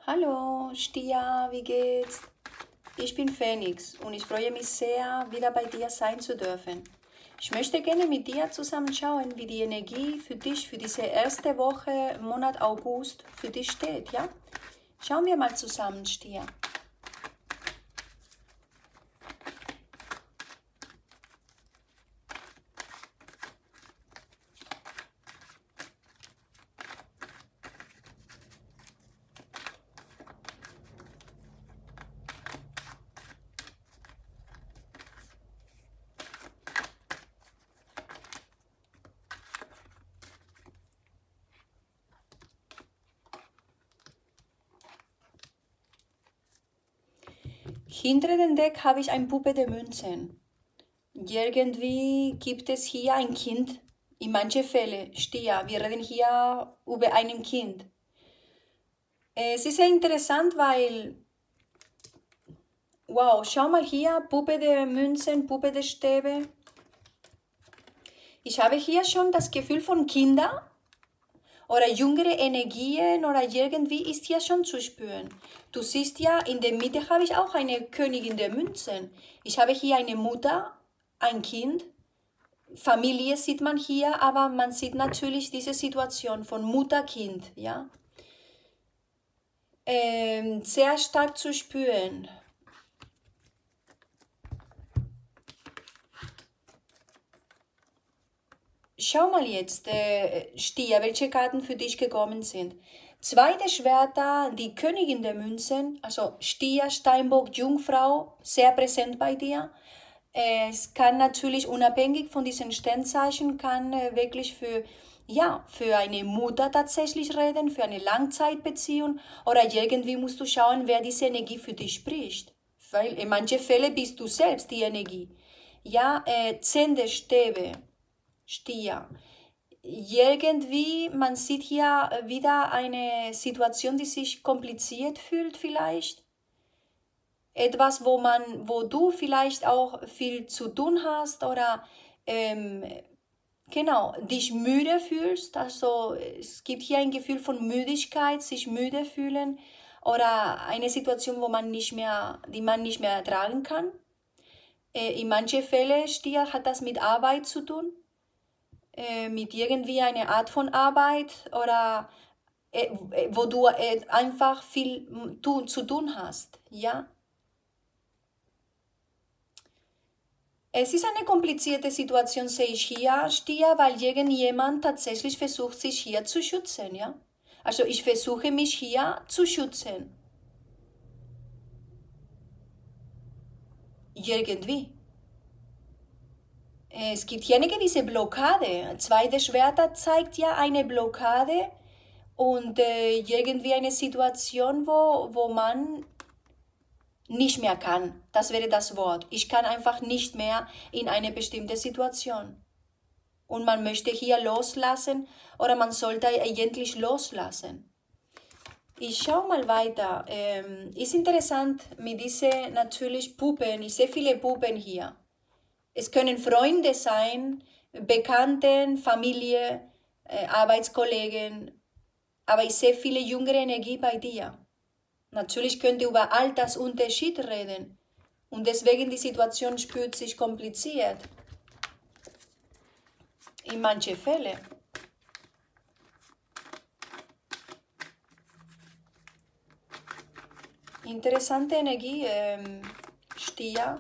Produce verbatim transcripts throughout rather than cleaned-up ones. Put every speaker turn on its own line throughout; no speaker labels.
Hallo, Stia, wie geht's? Ich bin Phoenix und ich freue mich sehr, wieder bei dir sein zu dürfen. Ich möchte gerne mit dir zusammen schauen, wie die Energie für dich für diese erste Woche, Monat August, für dich steht, ja? Schauen wir mal zusammen, Stia. Hinter dem Deck habe ich ein Puppe der Münzen. Irgendwie gibt es hier ein Kind. In manchen Fällen, Stia, wir reden hier über ein Kind. Es ist sehr interessant, weil, wow, schau mal hier, Puppe der Münzen, Puppe der Stäbe. Ich habe hier schon das Gefühl von Kindern oder jüngere Energien oder irgendwie ist hier schon zu spüren. Du siehst ja, in der Mitte habe ich auch eine Königin der Münzen. Ich habe hier eine Mutter, ein Kind, Familie sieht man hier, aber man sieht natürlich diese Situation von Mutter-Kind, ja. Ähm, sehr stark zu spüren. Schau mal jetzt, äh, Stia, welche Karten für dich gekommen sind. Zweite Schwerter, die Königin der Münzen, also Stier, Steinbock, Jungfrau, sehr präsent bei dir. Es kann natürlich unabhängig von diesen Sternzeichen, kann äh, wirklich für, ja, für eine Mutter tatsächlich reden, für eine Langzeitbeziehung oder irgendwie musst du schauen, wer diese Energie für dich spricht. Weil in manchen Fällen bist du selbst die Energie. Ja, äh, Zehn der Stäbe. Stier. Irgendwie, man sieht hier wieder eine Situation, die sich kompliziert fühlt vielleicht. Etwas, wo man, wo du vielleicht auch viel zu tun hast oder ähm, genau, dich müde fühlst. Also es gibt hier ein Gefühl von Müdigkeit, sich müde fühlen oder eine Situation, wo man nicht mehr, die man nicht mehr ertragen kann. Äh, in manchen Fällen, Stier, hat das mit Arbeit zu tun. Mit irgendwie einer Art von Arbeit oder äh, wo du äh, einfach viel tu, zu tun hast, ja. Es ist eine komplizierte Situation, sehe ich hier, Stia, weil irgendjemand tatsächlich versucht, sich hier zu schützen, ja. Also ich versuche mich hier zu schützen. Irgendwie. Es gibt hier eine gewisse Blockade. Zweite Schwerter zeigt ja eine Blockade und äh, irgendwie eine Situation, wo, wo man nicht mehr kann. Das wäre das Wort. Ich kann einfach nicht mehr in eine bestimmte Situation. Und man möchte hier loslassen oder man sollte eigentlich loslassen. Ich schaue mal weiter. Ähm, ist interessant mit diesen natürlich Puppen. Ich sehe viele Puppen hier. Es können Freunde sein, Bekannten, Familie, äh, Arbeitskollegen, aber ich sehe viele jüngere Energie bei dir. Natürlich könnt ihr über Altersunterschied reden und deswegen die Situation spürt sich kompliziert. In manchen Fällen. Interessante Energie, ähm, Stier.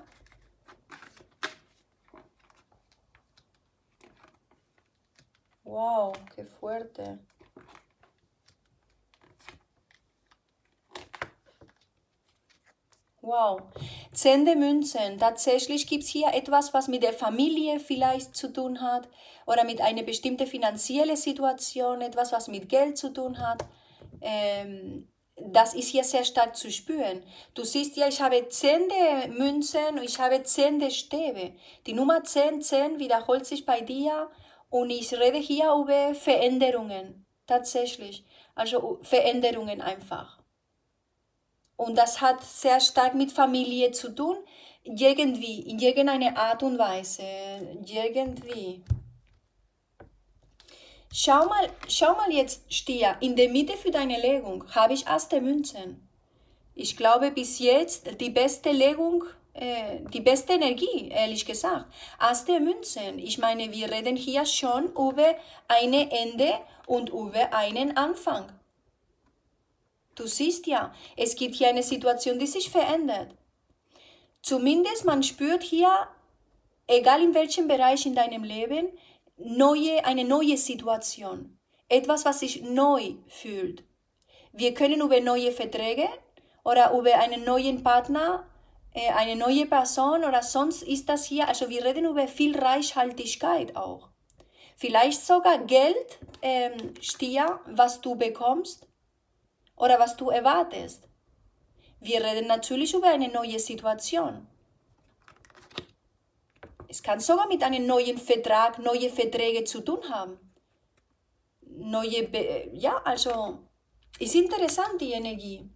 Wow, qué fuerte. Wow. Zehn der Münzen. Tatsächlich gibt es hier etwas, was mit der Familie vielleicht zu tun hat oder mit einer bestimmten finanziellen Situation, etwas, was mit Geld zu tun hat. Ähm, das ist hier sehr stark zu spüren. Du siehst ja, ich habe zehn der Münzen und ich habe zehn der Stäbe. Die Nummer zehn, zehn wiederholt sich bei dir und ich rede hier über Veränderungen. Tatsächlich. Also Veränderungen einfach. Und das hat sehr stark mit Familie zu tun, irgendwie, in irgendeiner Art und Weise, irgendwie. Schau mal, schau mal jetzt, Stier, in der Mitte für deine Legung habe ich Ass der Münzen. Ich glaube bis jetzt die beste Legung, äh, die beste Energie, ehrlich gesagt. Ass der Münzen. Ich meine, wir reden hier schon über ein Ende und über einen Anfang. Du siehst ja, es gibt hier eine Situation, die sich verändert. Zumindest man spürt hier, egal in welchem Bereich in deinem Leben, neue, eine neue Situation. Etwas, was sich neu fühlt. Wir können über neue Verträge oder über einen neuen Partner, äh, eine neue Person oder sonst ist das hier, also wir reden über viel Reichhaltigkeit auch. Vielleicht sogar Geld, ähm, Stier, was du bekommst oder was du erwartest. Wir reden natürlich über eine neue Situation. Es kann sogar mit einem neuen Vertrag, neue Verträge zu tun haben. Neue, Be ja, also ist interessant die Energie.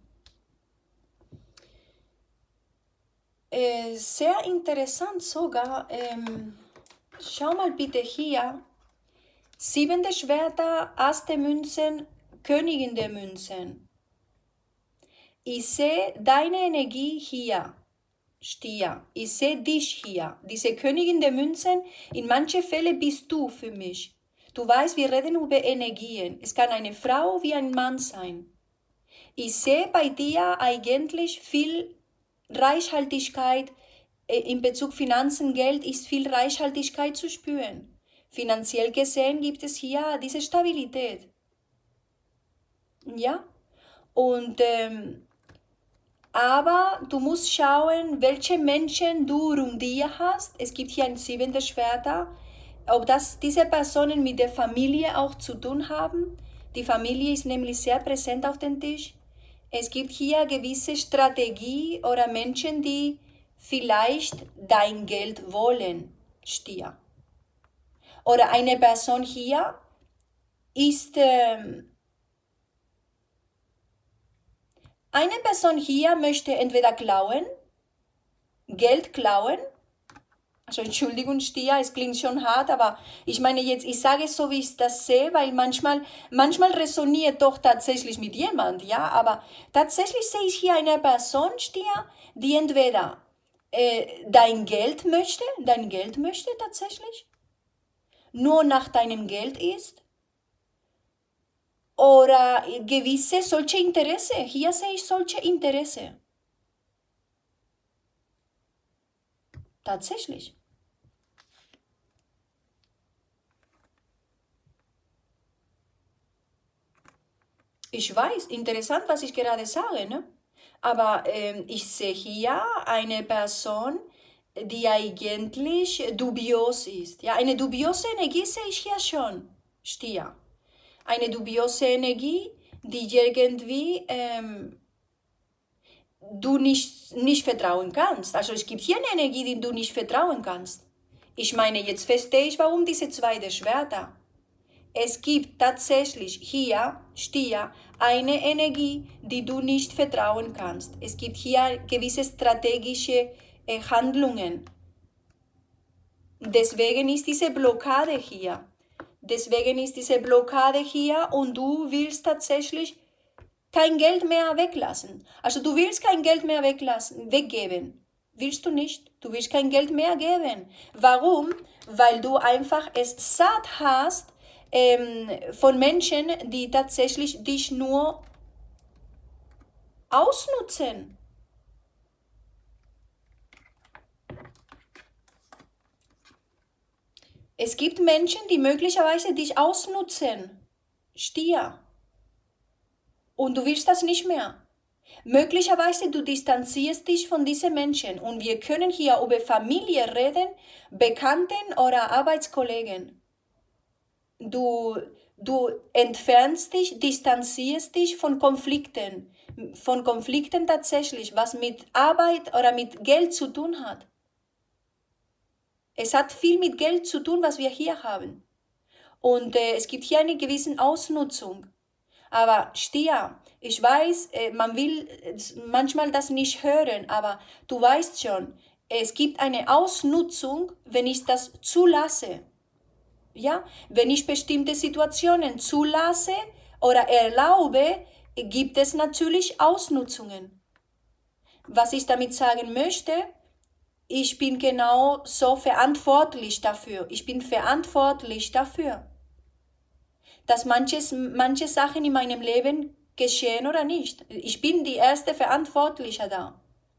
Äh, sehr interessant sogar. Ähm, schau mal bitte hier. Sieben der Schwerter, Ass der Münzen, Königin der Münzen. Ich sehe deine Energie hier. Stier, ich sehe dich hier, diese Königin der Münzen, in manchen Fällen bist du für mich. Du weißt, wir reden über Energien. Es kann eine Frau wie ein Mann sein. Ich sehe bei dir eigentlich viel Reichhaltigkeit, in Bezug Finanzen, Geld ist viel Reichhaltigkeit zu spüren. Finanziell gesehen gibt es hier diese Stabilität. Ja, und ähm, aber du musst schauen, welche Menschen du um dir hast. Es gibt hier ein Sieben der Schwerter. Ob das diese Personen mit der Familie auch zu tun haben. Die Familie ist nämlich sehr präsent auf dem Tisch. Es gibt hier gewisse Strategie oder Menschen, die vielleicht dein Geld wollen, Stier. Oder eine Person hier ist... Ähm, Eine Person hier möchte entweder klauen, Geld klauen, also Entschuldigung Stier, es klingt schon hart, aber ich meine jetzt, ich sage es so, wie ich das sehe, weil manchmal, manchmal resoniert doch tatsächlich mit jemand, ja, aber tatsächlich sehe ich hier eine Person, Stier, die entweder äh, dein Geld möchte, dein Geld möchte tatsächlich, nur nach deinem Geld ist, oder gewisse solche Interesse. Hier sehe ich solche Interesse. Tatsächlich. Ich weiß, interessant, was ich gerade sage, ne? Aber ähm, ich sehe hier eine Person, die eigentlich dubios ist. Ja, eine dubiose Energie sehe ich hier schon, Stier. Eine dubiose Energie, die irgendwie ähm, du nicht, nicht vertrauen kannst. Also es gibt hier eine Energie, die du nicht vertrauen kannst. Ich meine, jetzt verstehe ich, warum diese zweite Schwerter. Es gibt tatsächlich hier, Stier, eine Energie, die du nicht vertrauen kannst. Es gibt hier gewisse strategische äh, Handlungen. Deswegen ist diese Blockade hier. Deswegen ist diese Blockade hier und du willst tatsächlich kein Geld mehr weglassen. Also du willst kein Geld mehr weglassen, weggeben. Willst du nicht? Du willst kein Geld mehr geben. Warum? Weil du einfach es satt hast ähm, von Menschen, die tatsächlich dich nur ausnutzen. Es gibt Menschen, die möglicherweise dich ausnutzen. Stier. Und du willst das nicht mehr. Möglicherweise du distanzierst dich von diesen Menschen. Und wir können hier über Familie reden, Bekannten oder Arbeitskollegen. Du, du entfernst dich, distanzierst dich von Konflikten. Von Konflikten tatsächlich, was mit Arbeit oder mit Geld zu tun hat. Es hat viel mit Geld zu tun, was wir hier haben. Und äh, es gibt hier eine gewisse Ausnutzung. Aber Stier, ich weiß, äh, man will äh, manchmal das nicht hören, aber du weißt schon, es gibt eine Ausnutzung, wenn ich das zulasse. Ja? Wenn ich bestimmte Situationen zulasse oder erlaube, gibt es natürlich Ausnutzungen. Was ich damit sagen möchte, ich bin genau so verantwortlich dafür. Ich bin verantwortlich dafür, dass manches, manche Sachen in meinem Leben geschehen oder nicht. Ich bin die erste Verantwortliche da.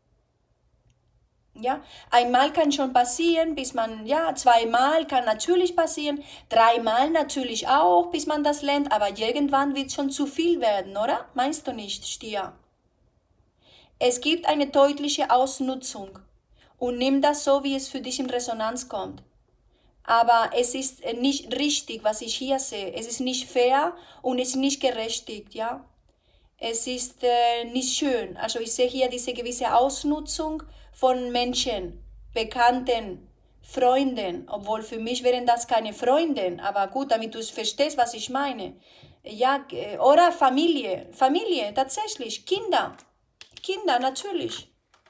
Ja, einmal kann schon passieren, bis man, ja, zweimal kann natürlich passieren, dreimal natürlich auch, bis man das lernt, aber irgendwann wird es schon zu viel werden, oder? Meinst du nicht, Stier? Es gibt eine deutliche Ausnutzung und nimm das so, wie es für dich in Resonanz kommt. Aber es ist nicht richtig, was ich hier sehe. Es ist nicht fair und es ist nicht gerechtigt, ja. Es ist äh, nicht schön. Also ich sehe hier diese gewisse Ausnutzung von Menschen, Bekannten, Freunden, obwohl für mich wären das keine Freunde, aber gut, damit du verstehst, was ich meine. Ja, oder Familie, Familie, tatsächlich, Kinder, Kinder, natürlich.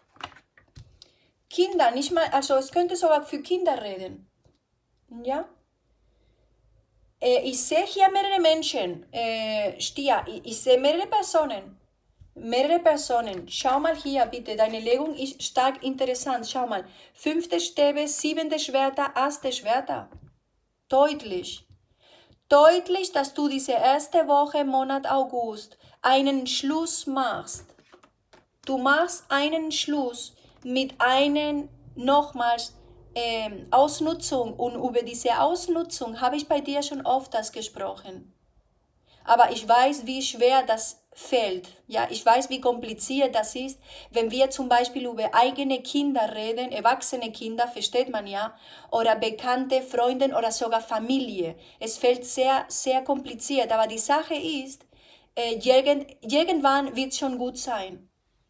Kinder, nicht mal, also es könnte sogar für Kinder reden. Ja? Äh, ich sehe hier mehrere Menschen, äh, Stier, ich, ich sehe mehrere Personen. Mehrere Personen. Schau mal hier bitte, deine Legung ist stark interessant. Schau mal, fünfte Stäbe, siebente Schwerter, achte Schwerter. Deutlich. Deutlich, dass du diese erste Woche, Monat August, einen Schluss machst. Du machst einen Schluss mit einer, nochmals, ähm, Ausnutzung. Und über diese Ausnutzung habe ich bei dir schon oft das gesprochen. Aber ich weiß, wie schwer das fällt. Ja, ich weiß, wie kompliziert das ist, wenn wir zum Beispiel über eigene Kinder reden, erwachsene Kinder, versteht man ja, oder bekannte Freunde oder sogar Familie. Es fällt sehr, sehr kompliziert. Aber die Sache ist, äh, irgend, irgendwann wird es schon gut sein.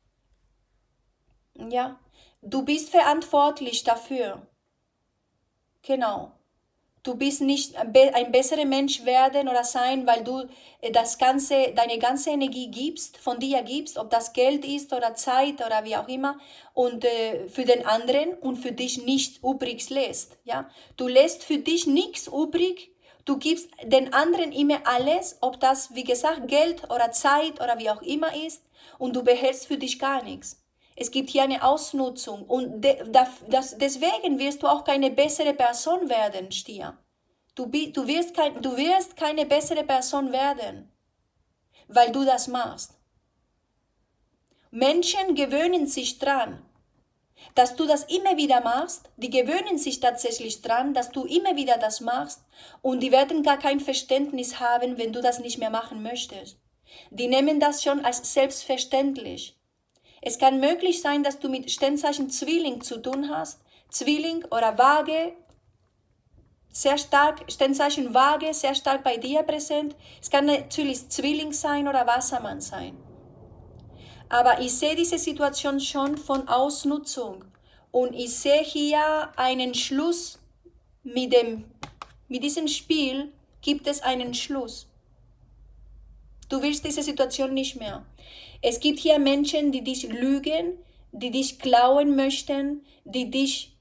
Ja, du bist verantwortlich dafür. Genau. Du bist nicht ein besserer Mensch werden oder sein, weil du das ganze, deine ganze Energie gibst, von dir gibst, ob das Geld ist oder Zeit oder wie auch immer, und äh, für den anderen und für dich nichts übrig lässt. Ja? Du lässt für dich nichts übrig, du gibst den anderen immer alles, ob das, wie gesagt, Geld oder Zeit oder wie auch immer ist, und du behältst für dich gar nichts. Es gibt hier eine Ausnutzung und de, das, deswegen wirst du auch keine bessere Person werden, Stier. Du, du, wirst kein, du wirst keine bessere Person werden, weil du das machst. Menschen gewöhnen sich dran, dass du das immer wieder machst. Die gewöhnen sich tatsächlich dran, dass du immer wieder das machst, und die werden gar kein Verständnis haben, wenn du das nicht mehr machen möchtest. Die nehmen das schon als selbstverständlich. Es kann möglich sein, dass du mit Sternzeichen Zwilling zu tun hast. Zwilling oder Waage, sehr stark, Sternzeichen Waage, sehr stark bei dir präsent. Es kann natürlich Zwilling sein oder Wassermann sein. Aber ich sehe diese Situation schon von Ausnutzung. Und ich sehe hier einen Schluss mit dem, mit diesem Spiel gibt es einen Schluss. Du willst diese Situation nicht mehr. Es gibt hier Menschen, die dich lügen, die dich klauen möchten, die dich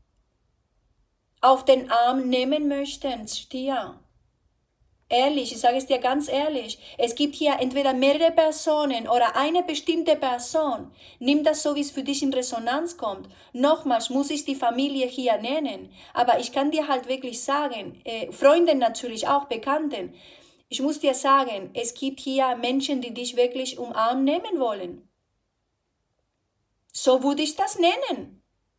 auf den Arm nehmen möchten, Stier. Ehrlich, ich sage es dir ganz ehrlich, es gibt hier entweder mehrere Personen oder eine bestimmte Person. Nimm das so, wie es für dich in Resonanz kommt. Nochmals muss ich die Familie hier nennen, aber ich kann dir halt wirklich sagen, äh, Freunde natürlich auch, Bekannten, ich muss dir sagen, es gibt hier Menschen, die dich wirklich umarmen nehmen wollen. So würde ich das nennen.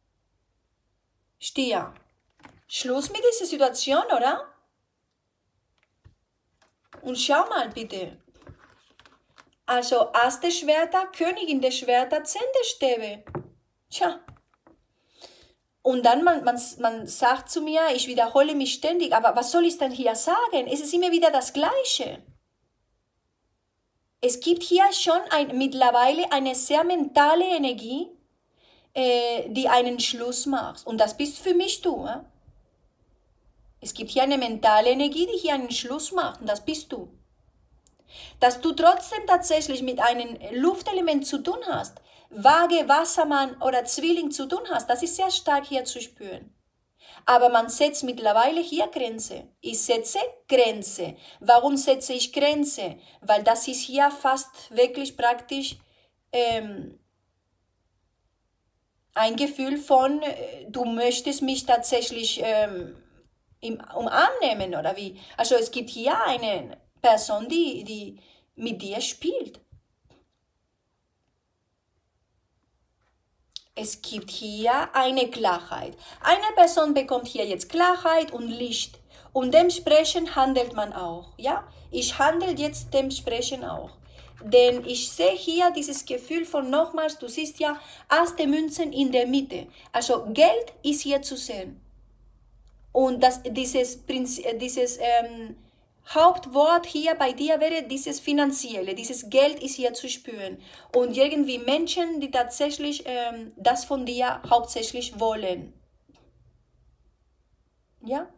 Stier. Schluss mit dieser Situation, oder? Und schau mal bitte. Also, erste Schwerter, Königin der Schwerter, zehnte Stäbe. Tja. Und dann, man, man, man sagt zu mir, ich wiederhole mich ständig, aber was soll ich denn hier sagen? Es ist immer wieder das Gleiche. Es gibt hier schon ein, mittlerweile eine sehr mentale Energie, äh, die einen Schluss macht. Und das bist für mich du. Äh? Es gibt hier eine mentale Energie, die hier einen Schluss macht. Und das bist du. Dass du trotzdem tatsächlich mit einem Luftelement zu tun hast, Waage, Wassermann oder Zwilling zu tun hast, das ist sehr stark hier zu spüren. Aber man setzt mittlerweile hier Grenze. Ich setze Grenze. Warum setze ich Grenze? Weil das ist hier fast wirklich praktisch ähm, ein Gefühl von, äh, du möchtest mich tatsächlich ähm, im Umarm nehmen, oder wie? Also es gibt hier eine Person, die, die mit dir spielt. Es gibt hier eine Klarheit. Eine Person bekommt hier jetzt Klarheit und Licht. Und dementsprechend handelt man auch. Ja? Ich handle jetzt dementsprechend auch. Denn ich sehe hier dieses Gefühl von nochmals, du siehst ja, erste Münzen in der Mitte. Also Geld ist hier zu sehen. Und das, dieses, dieses ähm, Hauptwort hier bei dir wäre dieses Finanzielle, dieses Geld ist hier zu spüren. Und irgendwie Menschen, die tatsächlich ähm, das von dir hauptsächlich wollen. Ja?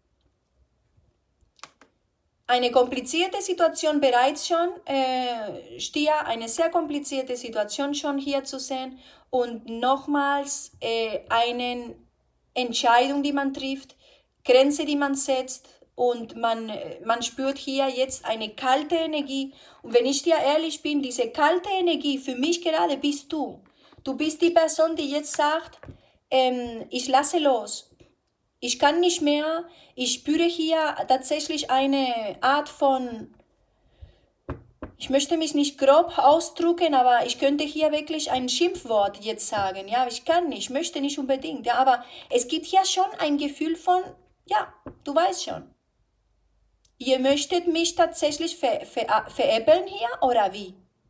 Eine komplizierte Situation bereits schon, äh, Stier, eine sehr komplizierte Situation schon hier zu sehen. Und nochmals äh, eine Entscheidung, die man trifft, Grenze, die man setzt. Und man, man spürt hier jetzt eine kalte Energie. Und wenn ich dir ehrlich bin, diese kalte Energie, für mich gerade bist du. Du bist die Person, die jetzt sagt, ähm, ich lasse los. Ich kann nicht mehr. Ich spüre hier tatsächlich eine Art von, ich möchte mich nicht grob ausdrücken, aber ich könnte hier wirklich ein Schimpfwort jetzt sagen. Ja, ich kann nicht, ich möchte nicht unbedingt. Ja, aber es gibt hier schon ein Gefühl von, ja, du weißt schon. Ihr möchtet mich tatsächlich ver, ver, veräppeln hier, oder wie?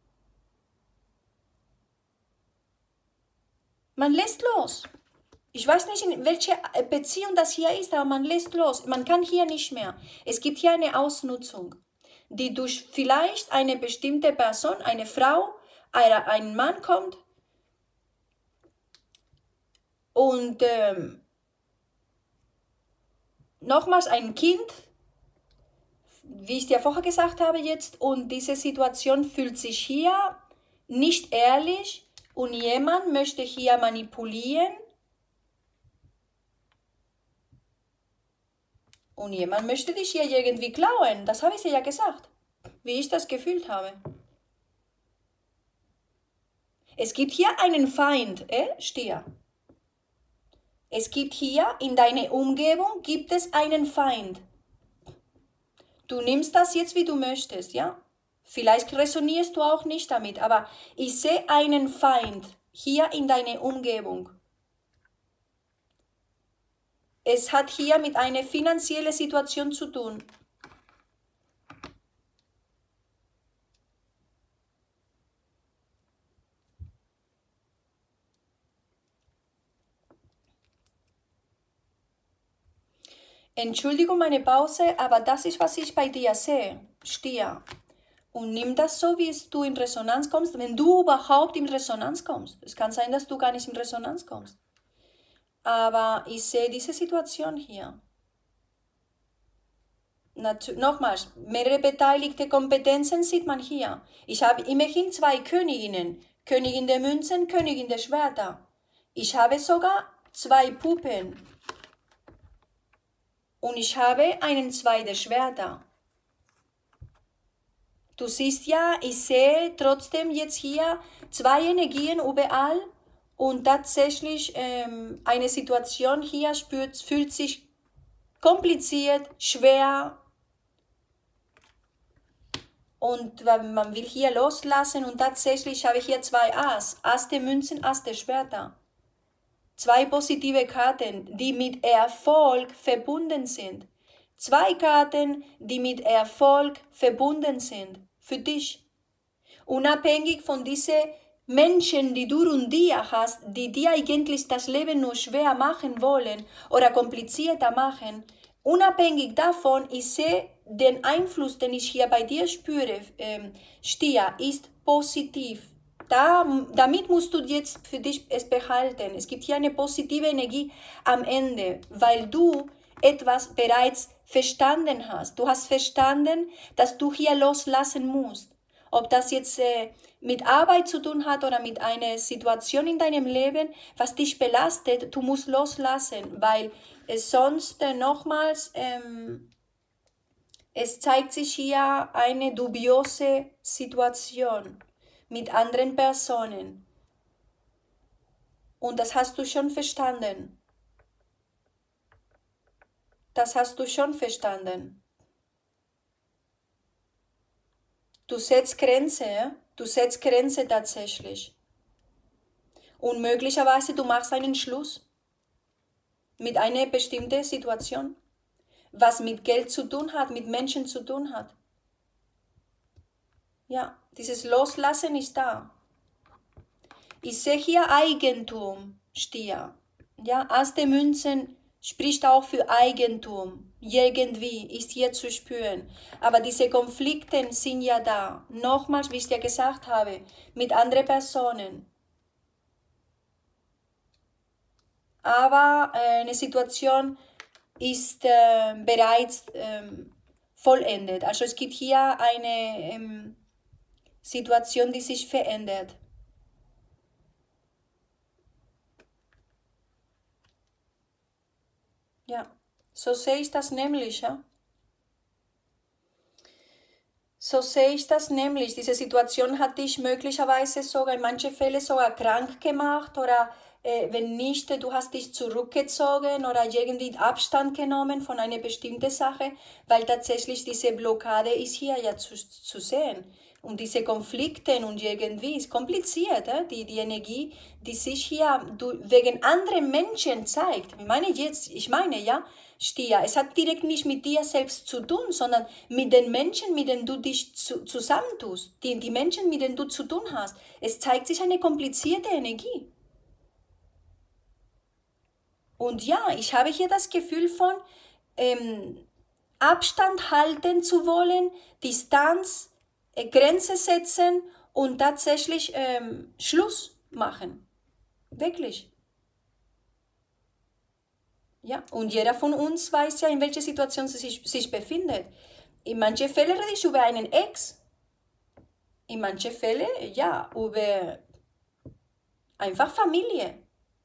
Man lässt los. Ich weiß nicht, in welcher Beziehung das hier ist, aber man lässt los. Man kann hier nicht mehr. Es gibt hier eine Ausnutzung, die durch vielleicht eine bestimmte Person, eine Frau, ein Mann kommt und ähm, nochmals ein Kind, wie ich dir vorher gesagt habe jetzt, und diese Situation fühlt sich hier nicht ehrlich und jemand möchte hier manipulieren und jemand möchte dich hier irgendwie klauen. Das habe ich dir ja gesagt, wie ich das gefühlt habe. Es gibt hier einen Feind, äh, Stier. Es gibt hier in deiner Umgebung, gibt es einen Feind. Du nimmst das jetzt, wie du möchtest, ja? Vielleicht resonierst du auch nicht damit, aber ich sehe einen Feind hier in deiner Umgebung. Es hat hier mit einer finanziellen Situation zu tun. Entschuldigung meine Pause, aber das ist, was ich bei dir sehe, Stier. Und nimm das so, wie du in Resonanz kommst, wenn du überhaupt in Resonanz kommst. Es kann sein, dass du gar nicht in Resonanz kommst. Aber ich sehe diese Situation hier. Nochmals, mehrere beteiligte Kompetenzen sieht man hier. Ich habe immerhin zwei Königinnen. Königin der Münzen, Königin der Schwerter. Ich habe sogar zwei Puppen. Und ich habe einen zwei der Schwerter. Du siehst ja, ich sehe trotzdem jetzt hier zwei Energien überall und tatsächlich ähm, eine Situation hier spürt, fühlt sich kompliziert, schwer und man will hier loslassen und tatsächlich habe ich hier zwei Ass, Ass der Münzen, Ass der Schwerter. Zwei positive Karten, die mit Erfolg verbunden sind. Zwei Karten, die mit Erfolg verbunden sind. Für dich. Unabhängig von diesen Menschen, die du rund dir hast, die dir eigentlich das Leben nur schwer machen wollen oder komplizierter machen. Unabhängig davon, ich sehe den Einfluss, den ich hier bei dir spüre, ähm, Stier, ist positiv. Da, damit musst du jetzt für dich es behalten. Es gibt hier eine positive Energie am Ende, weil du etwas bereits verstanden hast. Du hast verstanden, dass du hier loslassen musst. ob das jetzt äh, mit Arbeit zu tun hat oder mit einer Situation in deinem Leben, was dich belastet, du musst loslassen, weil es sonst äh, nochmals, ähm, es zeigt sich hier eine dubiose Situation mit anderen Personen. Und das hast du schon verstanden. Das hast du schon verstanden. Du setzt Grenze, du setzt Grenze tatsächlich. Und möglicherweise du machst einen Schluss mit einer bestimmten Situation, was mit Geld zu tun hat, mit Menschen zu tun hat. Ja, dieses Loslassen ist da. Ich sehe hier Eigentum, Stier. Ja, Ass der Münzen spricht auch für Eigentum. Irgendwie ist hier zu spüren. Aber diese Konflikte sind ja da. Nochmals, wie ich dir gesagt habe, mit anderen Personen. Aber äh, eine Situation ist äh, bereits äh, vollendet. Also es gibt hier eine ähm, Situation, die sich verändert. Ja, so sehe ich das nämlich, ja. So sehe ich das nämlich. Diese Situation hat dich möglicherweise sogar in manchen Fällen sogar krank gemacht oder äh, wenn nicht, du hast dich zurückgezogen oder irgendwie Abstand genommen von einer bestimmten Sache, weil tatsächlich diese Blockade ist hier ja zu, zu sehen. Und diese Konflikte und irgendwie ist kompliziert, äh? die, die Energie, die sich hier du, wegen anderen Menschen zeigt. Ich meine jetzt, ich meine, ja, Stier, es hat direkt nicht mit dir selbst zu tun, sondern mit den Menschen, mit denen du dich zu, zusammentust, die, die Menschen, mit denen du zu tun hast. Es zeigt sich eine komplizierte Energie. Und ja, ich habe hier das Gefühl von ähm, Abstand halten zu wollen, Distanz, äh, Grenze setzen und tatsächlich ähm, Schluss machen. Wirklich. Ja, und jeder von uns weiß ja, in welcher Situation sie sich, sich befindet. In manchen Fällen rede ich über einen Ex. In manchen Fällen, ja, über einfach Familie.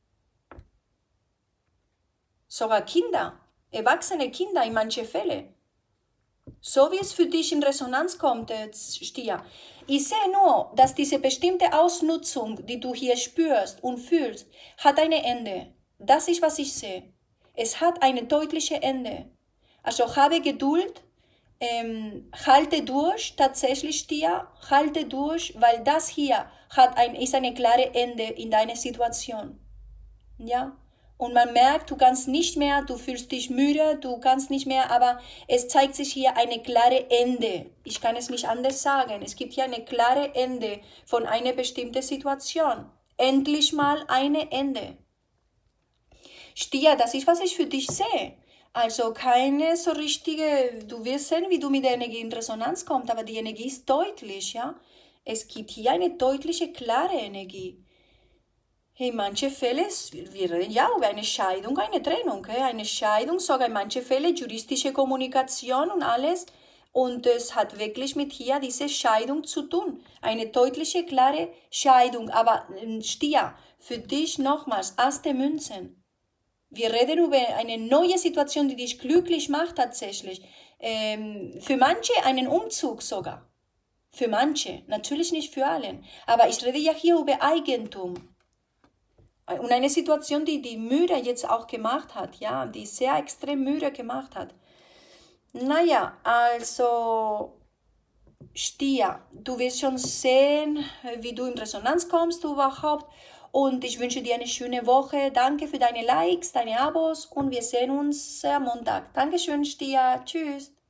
Sogar Kinder, erwachsene Kinder in manchen Fällen. So wie es für dich in Resonanz kommt, Stier. Ich sehe nur, dass diese bestimmte Ausnutzung, die du hier spürst und fühlst, hat ein Ende. Das ist, was ich sehe. Es hat ein deutliches Ende. Also habe Geduld, ähm, halte durch, tatsächlich Stier, halte durch, weil das hier hat ein, ist ein klares Ende in deiner Situation. Ja? Und man merkt, du kannst nicht mehr, du fühlst dich müde, du kannst nicht mehr, aber es zeigt sich hier eine klare Ende. Ich kann es nicht anders sagen. Es gibt hier eine klare Ende von einer bestimmten Situation. Endlich mal ein Ende. Stier, das ist, was ich für dich sehe. Also keine so richtige, du wirst sehen, wie du mit der Energie in Resonanz kommst, aber die Energie ist deutlich, ja. Es gibt hier eine deutliche, klare Energie. In manchen Fällen, wir reden ja über eine Scheidung, eine Trennung, eine Scheidung, sogar in manchen Fällen juristische Kommunikation und alles. Und es hat wirklich mit hier diese Scheidung zu tun. Eine deutliche, klare Scheidung. Aber Stier, für dich nochmals, Ass der Münzen. Wir reden über eine neue Situation, die dich glücklich macht tatsächlich. Ähm, für manche einen Umzug sogar. Für manche, natürlich nicht für alle. Aber ich rede ja hier über Eigentum. Und eine Situation, die die müde jetzt auch gemacht hat, ja, die sehr extrem müde gemacht hat. Naja, also Stier, du wirst schon sehen, wie du in Resonanz kommst überhaupt. Und ich wünsche dir eine schöne Woche. Danke für deine Likes, deine Abos und wir sehen uns am Montag. Dankeschön, Stier. Tschüss.